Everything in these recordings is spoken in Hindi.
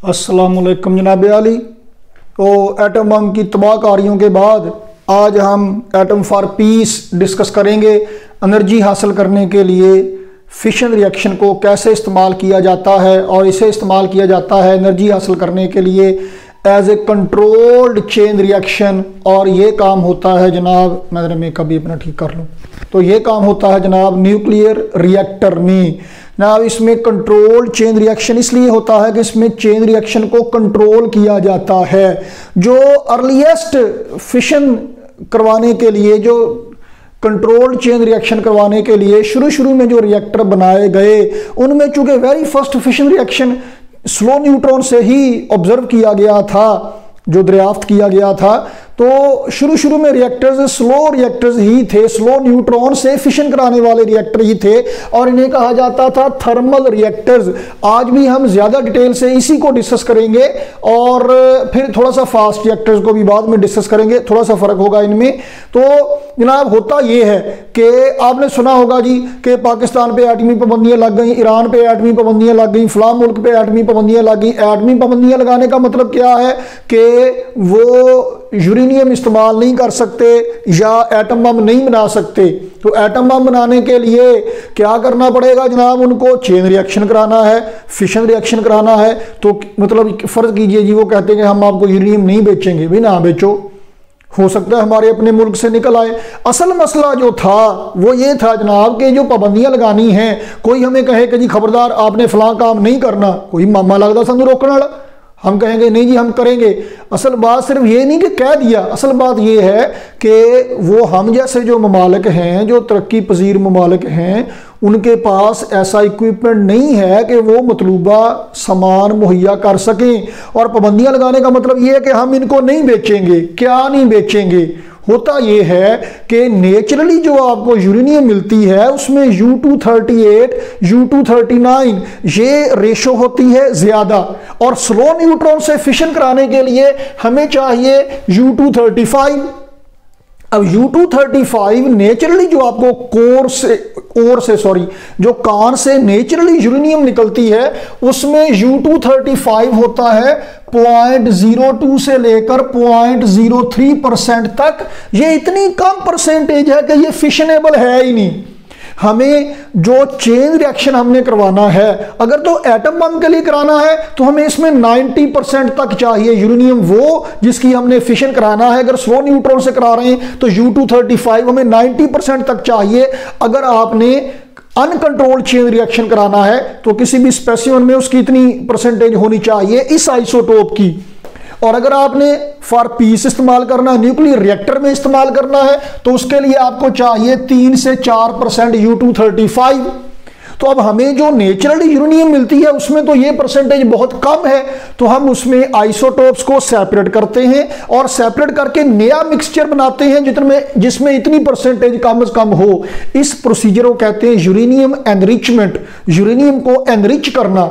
अस्सलामुअलैकुम जनाब आली। तो एटम बम की तबाहकारियों के बाद आज हम एटम फॉर पीस डिस्कस करेंगे। एनर्जी हासिल करने के लिए फिशन रिएक्शन को कैसे इस्तेमाल किया जाता है, और इसे इस्तेमाल किया जाता है एनर्जी हासिल करने के लिए as a controlled chain reaction. और ये काम होता है जनाब, मैं कभी अपना ठीक कर लूँ, तो ये काम होता है जनाब न्यूक्लियर रिएक्टर में। जनाब इसमें कंट्रोल चेन रिएक्शन इसलिए होता है कि इसमें चेन रिएक्शन को कंट्रोल किया जाता है। जो अर्लीस्ट फिशन करवाने के लिए, जो कंट्रोल्ड चेन रिएक्शन करवाने के लिए शुरू में जो रिएक्टर बनाए गए, उनमें चूंकि very first fission reaction slow neutron से ही ऑब्जर्व किया गया था, जो दरियाफ्त किया गया था, तो शुरू में रिएक्टर्स स्लो रिएक्टर्स ही थे, स्लो न्यूट्रॉन से फिशन कराने वाले रिएक्टर ही थे, और इन्हें कहा जाता था थर्मल रिएक्टर्स। आज भी हम ज्यादा डिटेल से इसी को डिस्कस करेंगे, और फिर थोड़ा सा फास्ट रिएक्टर्स को भी बाद में डिस्कस करेंगे, थोड़ा सा फर्क होगा इनमें। तो जनाब होता यह है कि आपने सुना होगा जी कि पाकिस्तान पे एटमी पाबंदियां लग गई, ईरान पे एटमी पाबंदियां लग गई, फलां मुल्क पे एटमी पाबंदियां लग गई। एटमी पाबंदियां लगाने का मतलब क्या है कि वो यूरेनियम इस्तेमाल नहीं कर सकते या एटम बम नहीं बना सकते। तो एटम बम बनाने के लिए क्या करना पड़ेगा जनाब, उनको चेन रिएक्शन कराना है, फिशन रिएक्शन कराना है। तो मतलब फर्ज कीजिए जी वो कहते हैं कि हम आपको यूरेनियम नहीं बेचेंगे, भाई ना बेचो, हो सकता है हमारे अपने मुल्क से निकल आए। असल मसला जो था वो ये था जनाब कि जो पाबंदियां लगानी हैं, कोई हमें कहे कि जी खबरदार आपने फलां काम नहीं करना, कोई मामा लगता सानू रोकने वाला, हम कहेंगे नहीं जी हम करेंगे। असल बात सिर्फ ये नहीं कि कह दिया, असल बात ये है कि वो हम जैसे जो ममालिक हैं, जो तरक्की पजीर ममालिक हैं, उनके पास ऐसा इक्विपमेंट नहीं है कि वो मतलूबा सामान मुहैया कर सकें। और पाबंदियां लगाने का मतलब ये है कि हम इनको नहीं बेचेंगे। क्या नहीं बेचेंगे? होता यह है कि नेचुरली जो आपको यूरेनियम मिलती है उसमें U238, U239 ये रेशो होती है ज्यादा, और स्लो न्यूट्रॉन से फिशन कराने के लिए हमें चाहिए U235। अब U235 नेचुरली जो आपको जो कान से नेचुरली यूरेनियम निकलती है उसमें U235 होता है 0.02 से लेकर 0.03% तक। ये इतनी कम परसेंटेज है कि ये फिशनेबल है ही नहीं। हमें जो चेन रिएक्शन हमने करवाना है, अगर तो एटम बम के लिए कराना है तो हमें इसमें 90% तक चाहिए यूरेनियम, वो जिसकी हमने फिशन कराना है। अगर स्लो न्यूट्रॉन से करा रहे हैं तो U235 हमें 90% तक चाहिए। अगर आपने अनकंट्रोल्ड चेन रिएक्शन कराना है तो किसी भी स्पेसिमेन में उसकी इतनी परसेंटेज होनी चाहिए इस आइसोटोप की। और अगर आपने फॉर पीस इस्तेमाल करना है, न्यूक्लियर रिएक्टर में इस्तेमाल करना है, तो उसके लिए आपको चाहिए 3 से 4% U235। तो अब हमें जो नेचुरली यूरेनियम मिलती है उसमें तो ये परसेंटेज बहुत कम है, तो हम उसमें आइसोटोप्स को सेपरेट करते हैं और सेपरेट करके नया मिक्सचर बनाते हैं जिसमें इतनी परसेंटेज कम से कम हो। इस प्रोसीजर को कहते हैं यूरेनियम एनरिचमेंट। यूरेनियम को एनरिच करना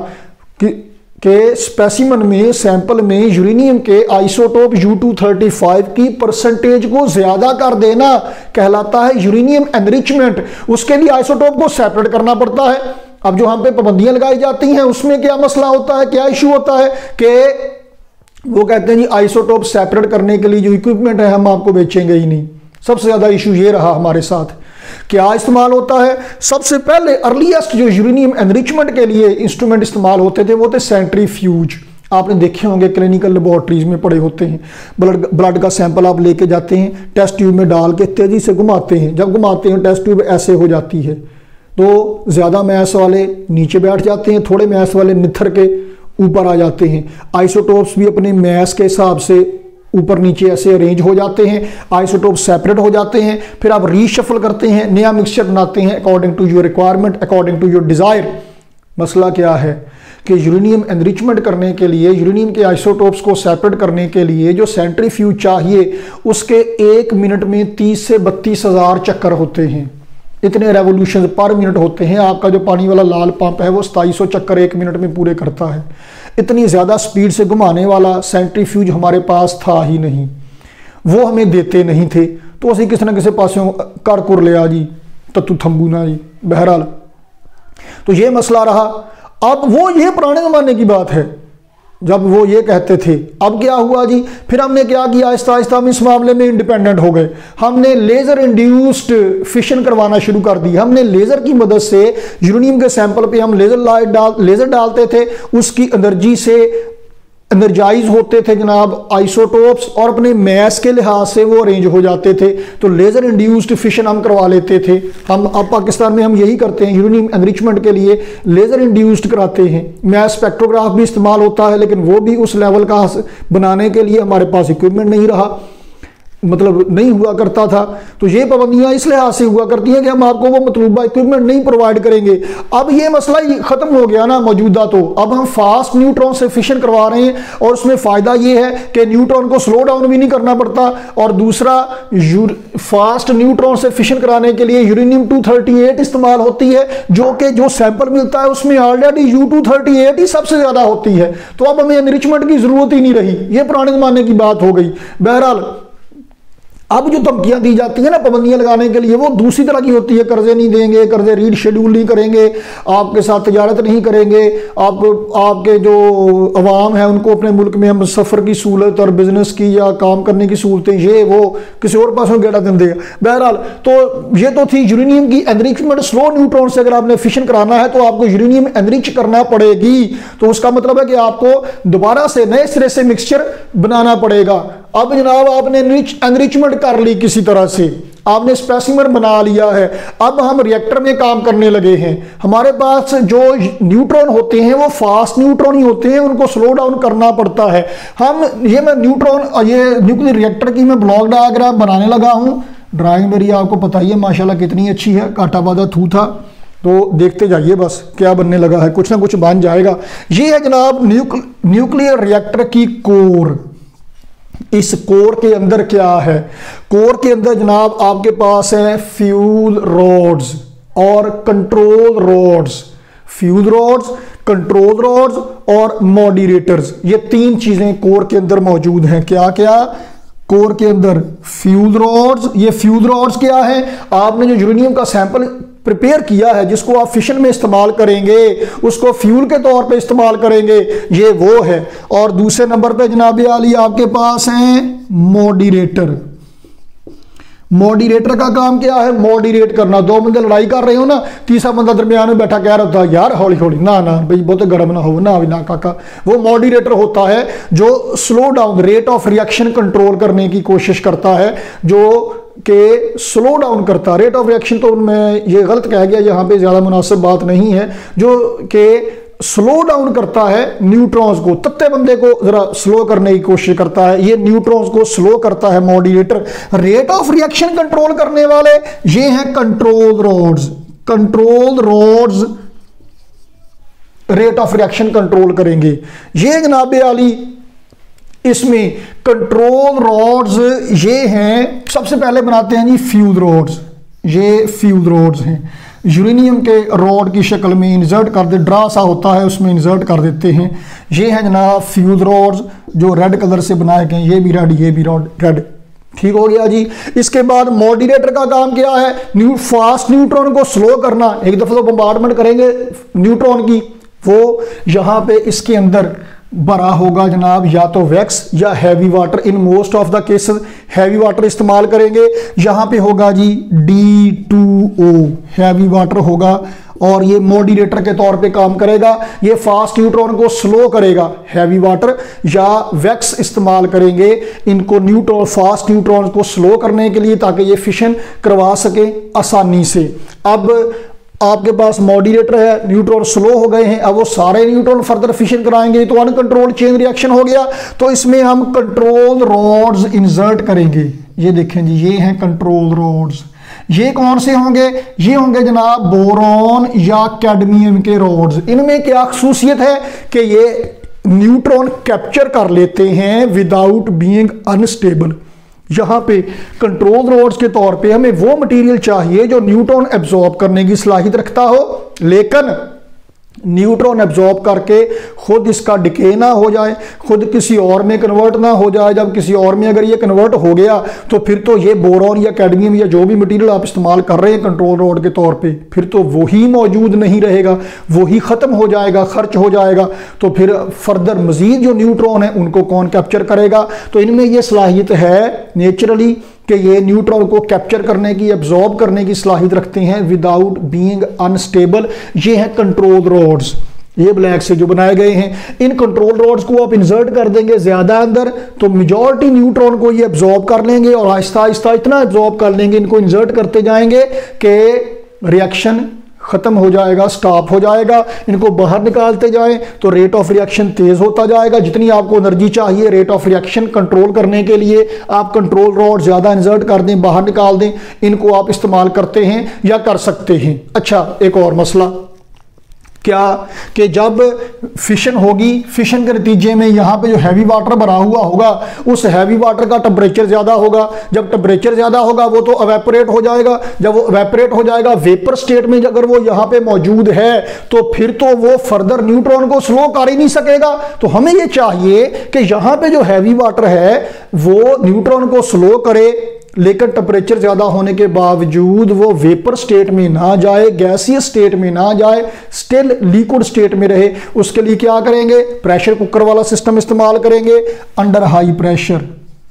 के स्पेसिमन में, सैंपल में यूरेनियम के आइसोटोप U235 की परसेंटेज को ज्यादा कर देना कहलाता है यूरेनियम एनरिचमेंट। उसके लिए आइसोटोप को सेपरेट करना पड़ता है। अब जो हम पे पाबंदियां लगाई जाती हैं उसमें क्या मसला होता है, क्या इशू होता है कि वो कहते हैं जी आइसोटोप सेपरेट करने के लिए जो इक्विपमेंट है हम आपको बेचेंगे ही नहीं। सबसे ज्यादा इशू ये रहा हमारे साथ। क्या इस्तेमाल होता है? सबसे पहले अर्लीस्ट जो यूरेनियम एनरिचमेंट के लिए इंस्ट्रूमेंट इस्तेमाल होते थे वो थे सेंट्रीफ्यूज। आपने देखे होंगे क्लिनिकल लेबोरेटरीज में पड़े होते हैं। ब्लड का सैंपल आप लेके जाते हैं, टेस्ट ट्यूब में डाल के तेजी से घुमाते हैं। जब घुमाते हैं टेस्ट ट्यूब ऐसे हो जाती है, तो ज्यादा मैस वाले नीचे बैठ जाते हैं, थोड़े मैस वाले निथर के ऊपर आ जाते हैं। आइसोटोप्स भी अपने मैस के हिसाब से ऊपर नीचे ऐसे अरेंज हो जाते हैं, आइसोटोप सेपरेट हो जाते हैं। फिर आप रीशफल करते हैं, नया मिक्सचर बनाते हैं according to your requirement, according to your desire. मसला क्या है कि यूरेनियम एनरिचमेंट करने के लिए, यूरेनियम के आइसोटोप्स को सेपरेट करने के लिए जो सेंट्रीफ्यूज चाहिए उसके 1 मिनट में 30 से 32 हज़ार चक्कर होते हैं। इतने रेवोल्यूशन पर मिनट होते हैं। आपका जो पानी वाला लाल पंप है वो 2700 चक्कर 1 मिनट में पूरे करता है। इतनी ज़्यादा स्पीड से घुमाने वाला सेंट्रीफ्यूज हमारे पास था ही नहीं, वो हमें देते नहीं थे। तो असी किसी ना किसी पासों कर कुर लिया जी, तत्तू थंबू ना जी। बहरहाल तो ये मसला रहा। अब वो ये पुराने ज़माने की बात है, जब वो ये कहते थे। अब क्या हुआ जी, फिर हमने क्या किया, आहिस्ता आहिस्ता हम इस मामले में इंडिपेंडेंट हो गए। हमने लेजर इंड्यूस्ड फिशन करवाना शुरू कर दी। हमने लेजर की मदद से यूरेनियम के सैंपल पे हम लेजर डालते थे, उसकी एनर्जी से एनर्जाइज होते थे जनाब आइसोटोप्स, और अपने मैस के लिहाज से वो अरेंज हो जाते थे। तो लेजर इंड्यूस्ड फिशन हम करवा लेते थे। हम अब पाकिस्तान में हम यही करते हैं, यूरेनियम एनरिचमेंट के लिए लेजर इंड्यूस्ड कराते हैं। मैस स्पेक्ट्रोग्राफ भी इस्तेमाल होता है, लेकिन वो भी उस लेवल का बनाने के लिए हमारे पास इक्विपमेंट नहीं रहा, मतलब नहीं हुआ करता था। तो ये पाबंदियां इस लिहाज से हुआ करती हैं कि हम आपको वो मतलूबा इक्विपमेंट नहीं प्रोवाइड करेंगे। अब ये मसला ही खत्म हो गया ना मौजूदा, तो अब हम फास्ट न्यूट्रॉन से फिशन करवा रहे हैं, और उसमें फायदा ये है कि न्यूट्रॉन को स्लो डाउन भी नहीं करना पड़ता। और दूसरा, फास्ट न्यूट्रॉन से फिशन कराने के लिए यूरेनियम 238 इस्तेमाल होती है, जो सैंपल मिलता है उसमें ऑलरेडी U238 ही सबसे ज्यादा होती है। तो अब हमें एनरिचमेंट की जरूरत ही नहीं रही, ये पुराने जमाने की बात हो गई। बहरहाल अब जो धमकियां दी जाती है ना पाबंदियां लगाने के लिए, वो दूसरी तरह की होती है। कर्जे नहीं देंगे, कर्जे रीड शेड्यूल नहीं करेंगे, आपके साथ तजारत नहीं करेंगे, आपके जो अवाम है उनको अपने मुल्क में हम सफ़र की सहूलत और बिजनेस की या काम करने की सहूलतें, ये वो किसी और पासों गेड़ा दे देगा। बहरहाल तो ये तो थी यूरेनियम की एनरिचमेंट। स्लो न्यूट्रॉन से अगर आपने फिशन कराना है तो आपको यूरेनियम एनरिच करना पड़ेगी। तो उसका मतलब है कि आपको दोबारा से नए सिरे से मिक्सचर बनाना पड़ेगा। अब जनाब आपने एनरिचमेंट कर ली, किसी तरह से आपने स्पेसिमन बना लिया है, अब हम रिएक्टर में काम करने लगे हैं। हमारे पास जो न्यूट्रॉन होते हैं वो फास्ट न्यूट्रॉन ही होते हैं, उनको स्लो डाउन करना पड़ता है। मैं न्यूक्लियर रिएक्टर की मैं ब्लॉक डायग्राम बनाने लगा हूं। ड्राइंग मेरी आपको पता ही है माशाल्लाह कितनी अच्छी है, काटा बादा थू था। तो देखते जाइए बस क्या बनने लगा है, कुछ ना कुछ बन जाएगा। ये है जनाब न्यूक्लियर रिएक्टर की कोर। इस कोर के अंदर क्या है, कोर के अंदर जनाब आपके पास है फ्यूल रोड्स और control rods. Fuel rods, control rods और मॉड्यूलेटर्स, ये तीन चीजें कोर के अंदर मौजूद हैं। क्या क्या कोर के अंदर? Fuel rods. ये फ्यूल रोड्स क्या है? आपने जो यूरेनियम का सैंपल प्रिपेयर किया है, जिसको आप फिशन में इस्तेमाल करेंगे, उसको फ्यूल के तौर पे इस्तेमाल करेंगे, ये वो है। और दूसरे नंबर पे जनाब आली आपके पास है मॉड्यूलेटर। मॉड्यूलेटर का काम क्या है? मॉड्यूलेट करना। दो बंदे लड़ाई कर रहे हो ना, तीसरा बंदा दरमियान में बैठा कह रहा था यार हौली हौली, ना ना भाई बहुत गर्म ना हो, ना काका। वो मॉड्यूलेटर होता है जो slow down, rate of reaction control करने की कोशिश करता है, जो के स्लो डाउन करता। रेट ऑफ रिएक्शन तो मैं ये गलत कह गया, यहाँ पे ज्यादा मुनासिब बात नहीं है। जो के स्लो डाउन करता है न्यूट्रॉन्स को, तत्ते बंदे को जरा स्लो करने की कोशिश करता है, ये न्यूट्रॉन्स को स्लो करता है modulator. Rate of reaction control करने वाले ये हैं control rods. Control rods rate of reaction control करेंगे। ये जनाब आली इसमें कंट्रोल रोड्स ये हैं, सबसे पहले बनाते हैं जी फ्यूल रोड्स। ये फ्यूल रोड्स हैं, यूरेनियम के रोड की शक्ल में इंसर्ट कर दे, ड्रा सा होता है उसमें इंसर्ट कर देते हैं। ये है जनाब फ्यूल रोड्स जो रेड कलर से बनाए गए, ये भी रेड, ये भी रेड। ठीक हो गया जी। इसके बाद मॉड्यूलेटर का काम क्या है? फास्ट न्यूट्रॉन को स्लो करना। एक दफा तो बम्बार्डमेंट करेंगे न्यूट्रॉन की, वो यहां पे इसके अंदर भरा होगा जनाब या तो वैक्स या heavy water. In most of the cases heavy water इस्तेमाल करेंगे। यहां पे होगा जी D2O, हैवी वाटर होगा, और ये मॉड्यूलेटर के तौर पे काम करेगा। ये फास्ट न्यूट्रॉन को स्लो करेगा। हैवी वाटर या वैक्स इस्तेमाल करेंगे इनको फास्ट न्यूट्रॉन को स्लो करने के लिए, ताकि ये फिशन करवा सके आसानी से। अब आपके पास मॉड्यूलेटर है, न्यूट्रॉन स्लो हो गए हैं, अब वो सारे न्यूट्रॉन फर्दर फिशन कराएंगे तो अनकंट्रोल्ड चेन रिएक्शन हो गया। तो इसमें हम कंट्रोल रोड्स इंसर्ट करेंगे। ये देखें जी, ये हैं कंट्रोल रोड्स। ये कौन से होंगे? ये होंगे जनाब बोरॉन या कैडमियम के रोड्स। इनमें क्या खसूसियत है कि ये न्यूट्रॉन कैप्चर कर लेते हैं विदाउट बीइंग अनस्टेबल। यहां पे कंट्रोल रोड्स के तौर पे हमें वो मटेरियल चाहिए जो न्यूट्रॉन एब्जॉर्ब करने की सलाहियत रखता हो, लेकिन न्यूट्रॉन एब्जॉर्ब करके खुद इसका डिके ना हो जाए, खुद किसी और में कन्वर्ट ना हो जाए। जब किसी और में अगर ये कन्वर्ट हो गया तो फिर तो ये बोरॉन या कैडमियम या जो भी मटेरियल आप इस्तेमाल कर रहे हैं कंट्रोल रॉड के तौर पे, फिर तो वही मौजूद नहीं रहेगा, वही ख़त्म हो जाएगा, खर्च हो जाएगा। तो फिर फर्दर मज़ीद जो न्यूट्रॉन है उनको कौन कैप्चर करेगा? तो इनमें ये सलाहियत है नेचुरली कि ये न्यूट्रॉन को कैप्चर करने की, एब्जॉर्ब करने की सलाहियत रखते हैं विदाउट बीइंग अनस्टेबल। ये है कंट्रोल रॉड्स, ये ब्लैक से जो बनाए गए हैं। इन कंट्रोल रॉड्स को आप इंसर्ट कर देंगे ज्यादा अंदर तो मेजॉरिटी न्यूट्रॉन को ये एब्जॉर्ब कर लेंगे और आहिस्ता आहिस्ता इतना एब्जॉर्ब कर लेंगे, इनको इंसर्ट करते जाएंगे कि रिएक्शन खत्म हो जाएगा, स्टॉप हो जाएगा। इनको बाहर निकालते जाएं तो रेट ऑफ रिएक्शन तेज होता जाएगा। जितनी आपको एनर्जी चाहिए रेट ऑफ रिएक्शन कंट्रोल करने के लिए, आप कंट्रोल रॉड ज्यादा इंसर्ट कर दें, बाहर निकाल दें, इनको आप इस्तेमाल करते हैं या कर सकते हैं। अच्छा, एक और मसला क्या कि जब फिशन होगी, फिशन के नतीजे में यहाँ पे जो हैवी वाटर बना हुआ होगा उस हैवी वाटर का टेम्परेचर ज़्यादा होगा। जब टेम्परेचर ज़्यादा होगा वो तो एवेपोरेट हो जाएगा। जब वो एवेपोरेट हो जाएगा वेपर स्टेट में अगर वो यहाँ पे मौजूद है तो फिर तो वो फर्दर न्यूट्रॉन को स्लो कर ही नहीं सकेगा। तो हमें ये चाहिए कि यहाँ पे जो हैवी वाटर है वो न्यूट्रॉन को स्लो करे, लेकिन टेम्परेचर ज्यादा होने के बावजूद वो वेपर स्टेट में ना जाए, गैसियस स्टेट में ना जाए, स्टिल लिक्विड स्टेट में रहे। उसके लिए क्या करेंगे? प्रेशर कुकर वाला सिस्टम इस्तेमाल करेंगे अंडर हाई प्रेशर।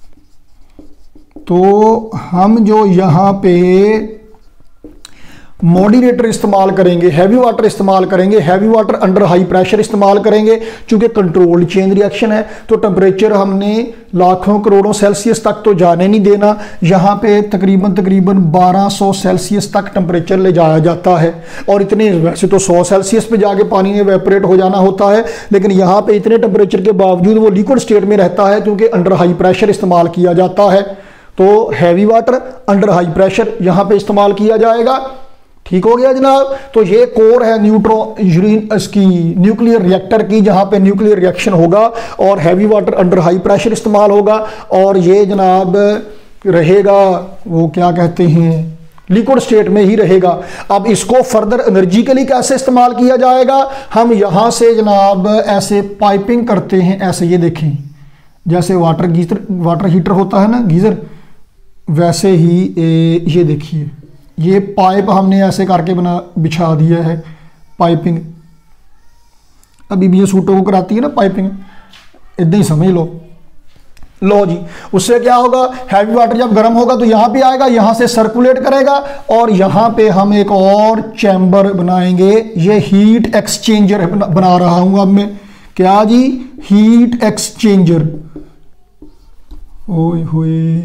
तो हम जो यहां पे मॉड्यूलेटर इस्तेमाल करेंगे, हैवी वाटर इस्तेमाल करेंगे, heavy water under high pressure इस्तेमाल करेंगे। चूंकि कंट्रोल्ड चेन रिएक्शन है तो टेम्परेचर हमने लाखों करोड़ों सेल्सियस तक तो जाने नहीं देना। यहाँ पे तकरीबन 1200 सेल्सियस तक टेम्परेचर ले जाया जाता है। और इतने, वैसे तो 100 सेल्सियस पे जाके पानी में वेपरेट हो जाना होता है, लेकिन यहाँ पे इतने टेम्परेचर के बावजूद वो लिक्विड स्टेट में रहता है क्योंकि अंडर हाई प्रेशर इस्तेमाल किया जाता है। तो heavy water under high pressure यहाँ पे इस्तेमाल किया जाएगा। ठीक हो गया जनाब। तो ये कोर है इसकी न्यूक्लियर रिएक्टर की, जहां पे न्यूक्लियर रिएक्शन होगा और heavy water under high pressure इस्तेमाल होगा और ये जनाब रहेगा, वो क्या कहते हैं, लिक्विड स्टेट में ही रहेगा। अब इसको फर्दर एनर्जी के लिए कैसे इस्तेमाल किया जाएगा? हम यहां से जनाब ऐसे पाइपिंग करते हैं, ऐसे ये देखें जैसे वाटर हीटर होता है ना, गीजर, वैसे ही ये देखिए ये पाइप हमने ऐसे करके बिछा दिया है पाइपिंग। अभी भी ये सूटों को कराती है ना पाइपिंग, इतना ही समझ लो। लो जी, उससे क्या होगा? हैवी वाटर जब गर्म होगा तो यहाँ पे आएगा, यहाँ से सर्कुलेट करेगा और यहाँ पे हम एक और चैम्बर बनाएंगे। ये हीट एक्सचेंजर बना रहा हूँ अब मैं। क्या जी? Heat exchanger. ओए होए,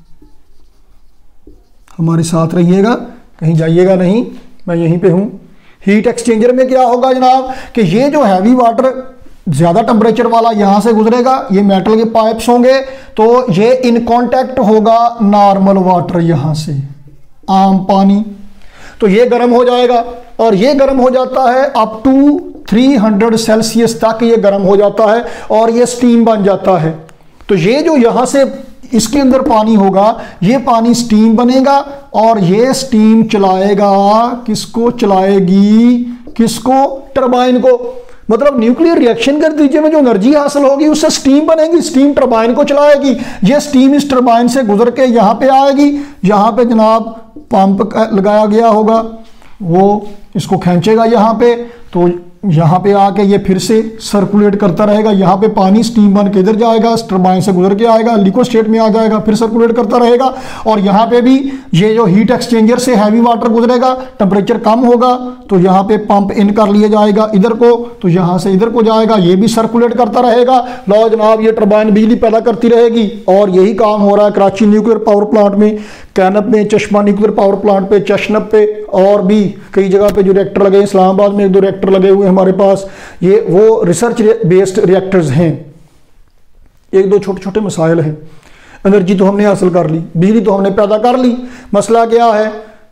हमारे साथ रहिएगा, कहीं जाइएगा नहीं, मैं यहीं पे हूं। हीट एक्सचेंजर में क्या होगा जनाब कि ये जो हैवी वाटर ज्यादा टेम्परेचर वाला यहां से गुजरेगा, ये मेटल के पाइप्स होंगे, तो ये इन कांटेक्ट होगा नॉर्मल वाटर, यहां से आम पानी, तो ये गर्म हो जाएगा। और ये गर्म हो जाता है अप टू 300 सेल्सियस तक ये गर्म हो जाता है और ये स्टीम बन जाता है। तो ये जो यहां से इसके अंदर पानी होगा, ये पानी स्टीम बनेगा और ये स्टीम चलाएगा, किसको चलाएगी? किसको? टरबाइन को। मतलब न्यूक्लियर रिएक्शन के नतीजे में जो एनर्जी हासिल होगी उससे स्टीम बनेगी, स्टीम टरबाइन को चलाएगी। ये स्टीम इस टरबाइन से गुजर के यहाँ पे आएगी, यहाँ पे जनाब पंप लगाया गया होगा, वो इसको खींचेगा यहाँ पे, तो यहाँ पे आके ये फिर से सर्कुलेट करता रहेगा। यहाँ पे पानी स्टीम बन के इधर जाएगा, टरबाइन से गुजर के आएगा, लिक्विड स्टेट में आ जाएगा, फिर सर्कुलेट करता रहेगा। और यहाँ पे भी ये जो हीट एक्सचेंजर से हैवी वाटर गुजरेगा, टेम्परेचर कम होगा तो यहाँ पे पंप इन कर लिया जाएगा इधर को, तो यहाँ से इधर को जाएगा, ये भी सर्कुलेट करता रहेगा। लो जनाब, ये टरबाइन बिजली पैदा करती रहेगी। और यही काम हो रहा है कराची न्यूक्लियर पावर प्लांट में, कैनप में, चश्मा न्यूक्लियर पावर प्लांट पे, चशनब पे, और भी कई जगह पे जो रिएक्टर लगे, इस्लामाबाद में 1-2 रिएक्टर लगे हुए हमारे पास, ये वो रिसर्च बेस्ड रिएक्टर्स हैं। 1-2 छोटे छोटे मसाइल हैं। एनर्जी तो हमने हासिल कर ली, बिजली तो हमने पैदा कर ली, मसला क्या है?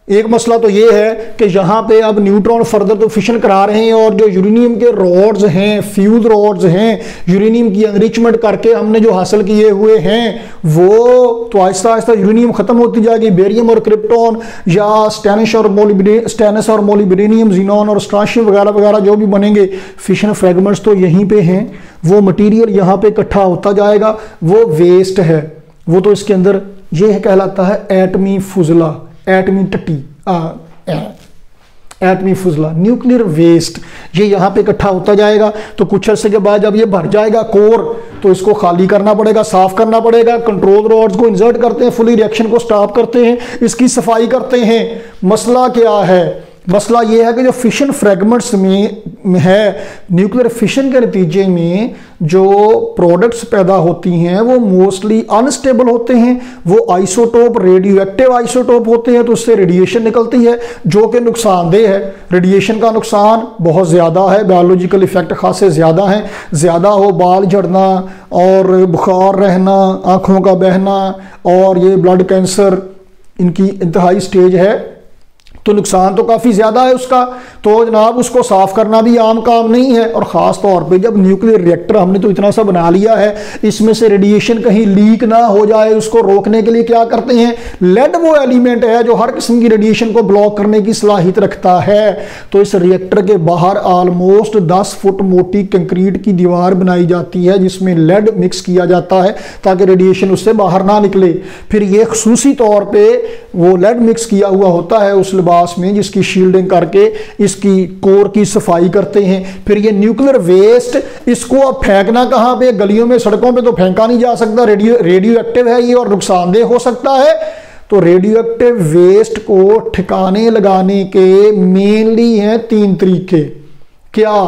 एक मसला तो ये है कि यहाँ पे अब न्यूट्रॉन फर्दर तो फिशन करा रहे हैं और जो यूरेनियम के रॉड्स हैं, फ्यूज रॉड्स हैं, यूरेनियम की एनरिचमेंट करके हमने जो हासिल किए हुए हैं वो तो आहिस्ता आहिस्ता यूरेनियम खत्म होती जाएगी। बेरियम और क्रिप्टॉन या स्टेनस और मोलिब्डेनियम, जीनॉन और स्ट्रांशियम वगैरह वगैरह जो भी बनेंगे, फिशन फ्रेगमेंट्स तो यहीं पे हैं। वो मटीरियल यहाँ पे इकट्ठा होता जाएगा, वो वेस्ट है, वो तो इसके अंदर ये कहलाता है एटमी फुजला, एटमी टट्टी, एटमी फुजला, न्यूक्लियर वेस्ट। ये यहाँ पे इकट्ठा होता जाएगा। तो कुछ अर्से के बाद जब ये भर जाएगा कोर, तो इसको खाली करना पड़ेगा, साफ करना पड़ेगा। कंट्रोल रॉड्स को इंसर्ट करते हैं, फुली रिएक्शन को स्टॉप करते हैं, इसकी सफाई करते हैं। मसला क्या है? मसला ये है कि जो फिशन फ्रेगमेंट्स में है, न्यूक्लियर फिशन के नतीजे में जो प्रोडक्ट्स पैदा होती हैं वो मोस्टली अनस्टेबल होते हैं, वो आइसोटोप, रेडियो एक्टिव आइसोटोप होते हैं, तो उससे रेडिएशन निकलती है जो कि नुकसानदेह है। रेडिएशन का नुकसान बहुत ज़्यादा है, बायोलॉजिकल इफेक्ट खासे ज़्यादा हैं। ज़्यादा हो बाल झड़ना और बुखार रहना, आँखों का बहना और ये ब्लड कैंसर, इनकी इंतहाई स्टेज है, तो नुकसान तो काफ़ी ज़्यादा है उसका। तो जनाब उसको साफ़ करना भी आम काम नहीं है। और ख़ास तौर पे जब न्यूक्लियर रिएक्टर हमने तो इतना सा बना लिया है, इसमें से रेडिएशन कहीं लीक ना हो जाए, उसको रोकने के लिए क्या करते हैं, लेड वो एलिमेंट है जो हर किस्म की रेडिएशन को ब्लॉक करने की सलाहियत रखता है। तो इस रिएक्टर के बाहर ऑलमोस्ट 10 फुट मोटी कंक्रीट की दीवार बनाई जाती है जिसमें लेड मिक्स किया जाता है ताकि रेडिएशन उससे बाहर ना निकले। फिर ये खसूसी तौर पर वो लेड मिक्स किया हुआ होता है उस में जिसकी शील्डिंग करके इसकी कोर की सफाई करते हैं। फिर ये न्यूक्लियर वेस्ट, इसको अब फेंकना कहां पे? गलियों में, सड़कों पे तो फेंका नहीं जा सकता, रेडियो एक्टिव है ये और नुकसानदेह हो सकता है। तो रेडियो एक्टिव वेस्ट को ठिकाने लगाने के मेनली हैं 3 तरीके। क्या?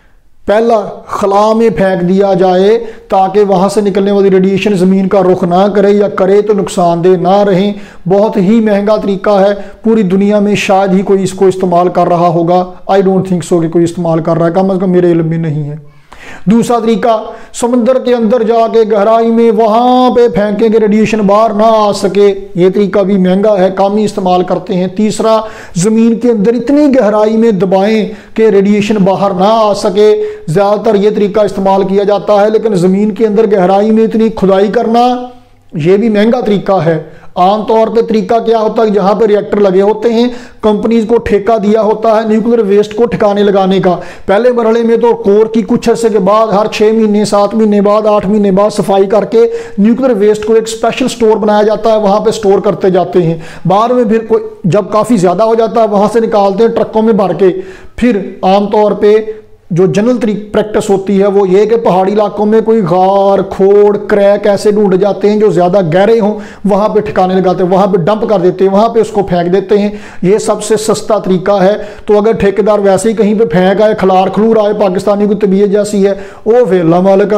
पहला, खला में फेंक दिया जाए ताकि वहाँ से निकलने वाली रेडिएशन ज़मीन का रुख ना करे, या करे तो नुकसानदेह ना रहें। बहुत ही महंगा तरीका है, पूरी दुनिया में शायद ही कोई इसको इस्तेमाल कर रहा होगा। आई डोंट थिंक सो कि कोई इस्तेमाल कर रहा है, कम अज़ कम मेरे इल्म में नहीं है। दूसरा तरीका, समंदर के अंदर जाके गहराई में वहां पे फेंकेंगे, रेडिएशन बाहर ना आ सके। ये तरीका भी महंगा है, कम ही इस्तेमाल करते हैं। तीसरा, जमीन के अंदर इतनी गहराई में दबाएं कि रेडिएशन बाहर ना आ सके। ज्यादातर ये तरीका इस्तेमाल किया जाता है, लेकिन जमीन के अंदर गहराई में इतनी खुदाई करना ये भी महंगा तरीका है। आमतौर पे तरीका क्या होता है, जहां पे रिएक्टर लगे होते हैं, कंपनीज को ठेका दिया होता है न्यूक्लियर वेस्ट को ठिकाने लगाने का। पहले मरहले में तो कोर की कुछ अर्से के बाद, हर 6 महीने, 7 महीने बाद, 8 महीने बाद सफाई करके न्यूक्लियर वेस्ट को एक स्पेशल स्टोर बनाया जाता है, वहां पे स्टोर करते जाते हैं। बाद में फिर कोई जब काफी ज्यादा हो जाता है वहां से निकालते हैं ट्रकों में भर के। फिर आमतौर पर जो जनरल प्रैक्टिस होती है वो ये कि पहाड़ी इलाकों में कोई गार, खोड़, क्रैक ऐसे ढूंढ जाते हैं जो ज़्यादा गहरे हों, वहाँ पे ठिकाने लगाते हैं, वहाँ पे डंप कर देते हैं, वहाँ पे उसको फेंक देते हैं। ये सबसे सस्ता तरीका है। तो अगर ठेकेदार वैसे ही कहीं पे फेंक आए, खलार खलूर आए, पाकिस्तानी की तबीयत जैसी है, वो वेला मालिक।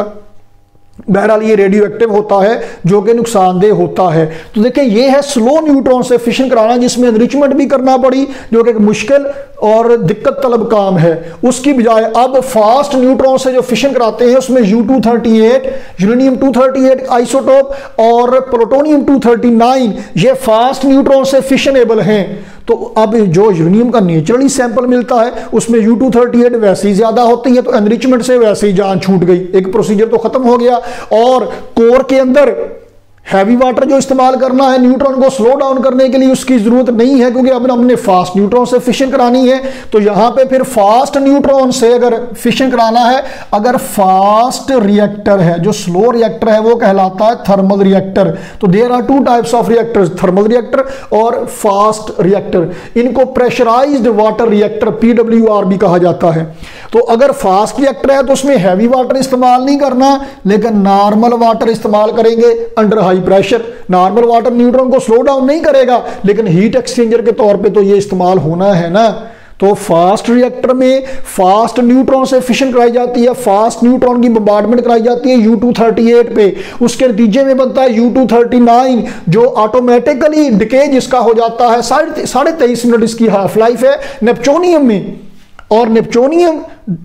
बहरहाल ये रेडियो एक्टिव होता है जो कि नुकसानदेह होता है। तो देखिए ये है स्लो न्यूट्रॉन से फिशन कराना, जिसमें एनरिचमेंट भी करना पड़ी, जो कि मुश्किल और दिक्कत तलब काम है। उसकी बजाय अब फास्ट न्यूट्रॉन से जो फिशन कराते हैं उसमें U-238, यूरेनियम 238 आइसोटोप और प्लूटोनियम 239 ये फास्ट न्यूट्रॉन से फिशनेबल हैं। तो अब जो यूरेनियम का नेचुरली सैंपल मिलता है उसमें U-238 वैसे ही ज्यादा होती है, तो एनरिचमेंट से वैसे ही जान छूट गई, एक प्रोसीजर तो खत्म हो गया। और कोर के अंदर हैवी वाटर जो इस्तेमाल करना है न्यूट्रॉन को स्लो डाउन करने के लिए, उसकी जरूरत नहीं है, क्योंकि अब हमने फास्ट न्यूट्रॉन से फिशन करानी है। तो यहां पे फिर फास्ट न्यूट्रॉन से अगर फिशन कराना है, अगर फास्ट रिएक्टर है, जो स्लो रिएक्टर है वो कहलाता है थर्मल रिएक्टर। तो there are 2 types of reactors, thermal reactor और फास्ट रिएक्टर। इनको प्रेशराइज्ड वाटर रिएक्टर PWR भी कहा जाता है। तो अगर फास्ट रिएक्टर है तो उसमें हैवी वाटर इस्तेमाल नहीं करना, लेकिन नॉर्मल वाटर इस्तेमाल करेंगे under high pressure. Normal water neutron को स्लो डाउन नहीं करेगा, लेकिन हीट एक्सचेंजर के तौर पे तो ये इस्तेमाल होना है ना। तो फास्ट रिएक्टर में फास्ट न्यूट्रॉन से फिशन कराई जाती है, फास्ट न्यूट्रॉन की बम्बार्डमेंट कराई जाती है U-238 पे। उसके नतीजे में बनता है U-239 जो ऑटोमेटिकली डिके जिसका हो जाता है 23.5 मिनट इसकी हाफ लाइफ है नेपच्यूनियम में, और नेपच्यूनियम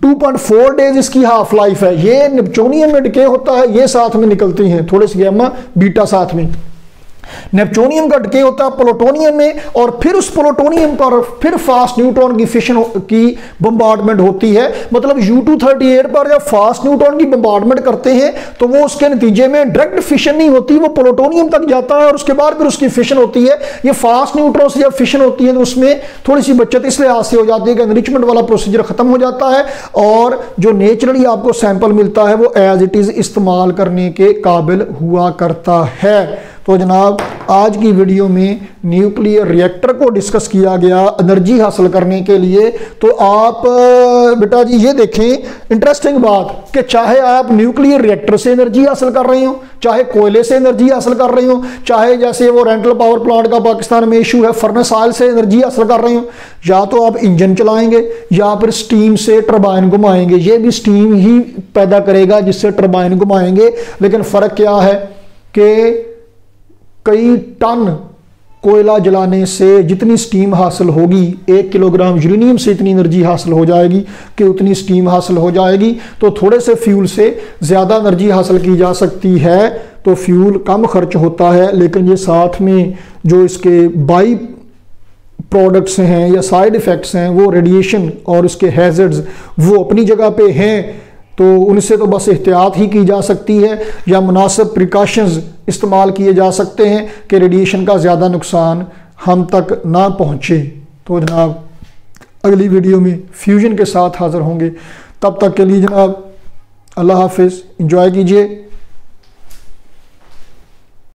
2.4 डेज इसकी हाफ लाइफ है। ये नेपच्यूनियम में डिके होता है, ये साथ में निकलती हैं, थोड़े से गैमा बीटा साथ में। नेपच्यूनियम का डिके होता है प्लूटोनियम में, और फिर उस प्लूटोनियम पर फिर फास्ट न्यूट्रॉन की फिशन की बम्बार्डमेंट होती है। मतलब U-238 पर जब फास्ट न्यूट्रॉन की बम्बार्डमेंट करते हैं तो वो उसके नतीजे में डायरेक्ट फिशन नहीं होती, वो प्लूटोनियम तक जाता है और उसके बाद फिर उसकी फिशन होती है। ये फास्ट न्यूट्रॉन से जब फिशन होती है तो उसमें थोड़ी सी बचत इस लिहाज से हो जाती है कि एनरिचमेंट वाला प्रोसीजर खत्म हो जाता है और जो नेचुरली आपको सैंपल मिलता है वो एज इट इज इस्तेमाल करने के काबिल हुआ करता है। तो जनाब आज की वीडियो में न्यूक्लियर रिएक्टर को डिस्कस किया गया एनर्जी हासिल करने के लिए। तो आप बेटा जी ये देखें इंटरेस्टिंग बात कि चाहे आप न्यूक्लियर रिएक्टर से एनर्जी हासिल कर रहे हो, चाहे कोयले से एनर्जी हासिल कर रहे हो, चाहे जैसे वो रेंटल पावर प्लांट का पाकिस्तान में इशू है फर्नेस ऑयल से एनर्जी हासिल कर रहे हो, या तो आप इंजन चलाएंगे या फिर स्टीम से टरबाइन घुमाएंगे। ये भी स्टीम ही पैदा करेगा जिससे टरबाइन घुमाएंगे, लेकिन फ़र्क क्या है कि कई टन कोयला जलाने से जितनी स्टीम हासिल होगी, 1 किलोग्राम यूरेनियम से इतनी एनर्जी हासिल हो जाएगी कि उतनी स्टीम हासिल हो जाएगी। तो थोड़े से फ्यूल से ज़्यादा एनर्जी हासिल की जा सकती है, तो फ्यूल कम खर्च होता है, लेकिन ये साथ में जो इसके बाई प्रोडक्ट्स हैं या साइड इफ़ेक्ट्स हैं वो रेडिएशन और उसके हैज़र्ड्स वो अपनी जगह पे हैं, तो उनसे तो बस एहतियात ही की जा सकती है या मुनासिब प्रिकॉशंस इस्तेमाल किए जा सकते हैं कि रेडिएशन का ज़्यादा नुकसान हम तक ना पहुँचे। तो जनाब अगली वीडियो में फ्यूजन के साथ हाज़िर होंगे, तब तक के लिए जनाब अल्लाह हाफिज़, एंजॉय कीजिए।